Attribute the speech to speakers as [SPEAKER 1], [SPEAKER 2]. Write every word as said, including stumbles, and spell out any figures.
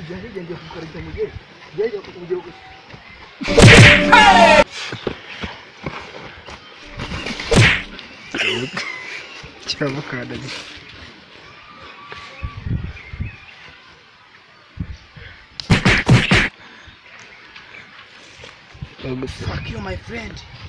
[SPEAKER 1] Jadi jangan dia buka rencana dia. Dia jauh ketemu jauh. Coba kada ni. Fuck you, my friend.